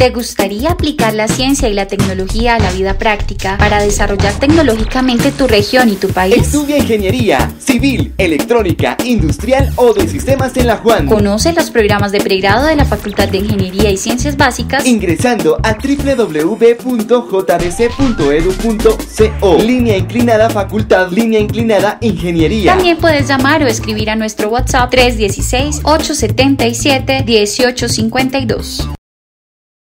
¿Te gustaría aplicar la ciencia y la tecnología a la vida práctica para desarrollar tecnológicamente tu región y tu país? Estudia ingeniería civil, electrónica, industrial o de sistemas en la Juan. Conoce los programas de pregrado de la Facultad de Ingeniería y Ciencias Básicas ingresando a www.jdc.edu.co. Línea inclinada facultad, línea inclinada ingeniería. También puedes llamar o escribir a nuestro WhatsApp 316-877-1852.